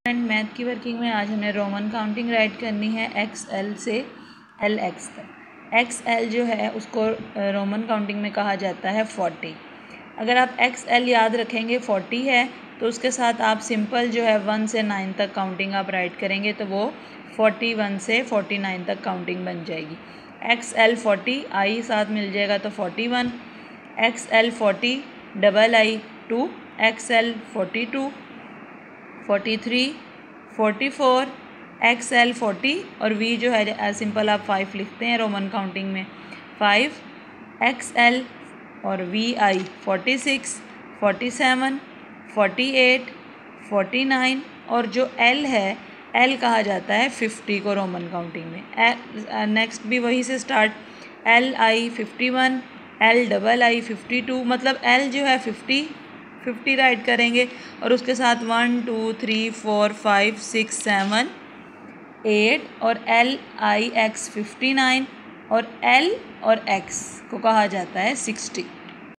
Math की working में आज हमने रोमन काउंटिंग राइट करनी है XL से LX तक। XL जो है उसको रोमन काउंटिंग में कहा जाता है 40। अगर आप XL याद रखेंगे 40 है तो उसके साथ आप सिंपल जो है 1 से 9 तक काउंटिंग आप राइट करेंगे तो वो 41 से 49 तक काउंटिंग बन जाएगी। XL 40 I साथ मिल जाएगा तो 41, XL 40 double I 2, XL 42, 43, 44, XL 40 और V जो है सिंपल आप 5 लिखते हैं रोमन काउंटिंग में 5, XL और VI 46, 47, 48, 49 और जो L है L कहा जाता है 50 को रोमन काउंटिंग में। नेक्स्ट भी वही से start LI 51, L double I 52, मतलब L जो है 50 राइट करेंगे और उसके साथ 1 2 3 4 5 6 7 8 और LIX 59 और L और X को कहा जाता है 60।